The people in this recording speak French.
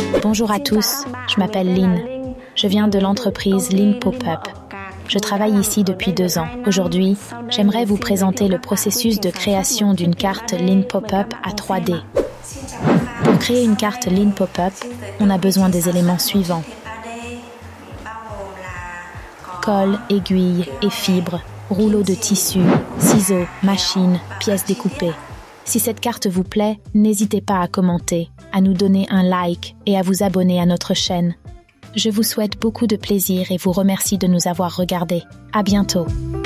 Bonjour à tous, je m'appelle Lynn. Je viens de l'entreprise Lynn Pop-Up. Je travaille ici depuis 2 ans. Aujourd'hui, j'aimerais vous présenter le processus de création d'une carte Lynn Pop-Up à 3D. Pour créer une carte Lynn Pop-Up, on a besoin des éléments suivants. Colle, aiguille et fibres, rouleau de tissu, ciseaux, machine, pièces découpées. Si cette carte vous plaît, n'hésitez pas à commenter, à nous donner un like et à vous abonner à notre chaîne. Je vous souhaite beaucoup de plaisir et vous remercie de nous avoir regardés. À bientôt.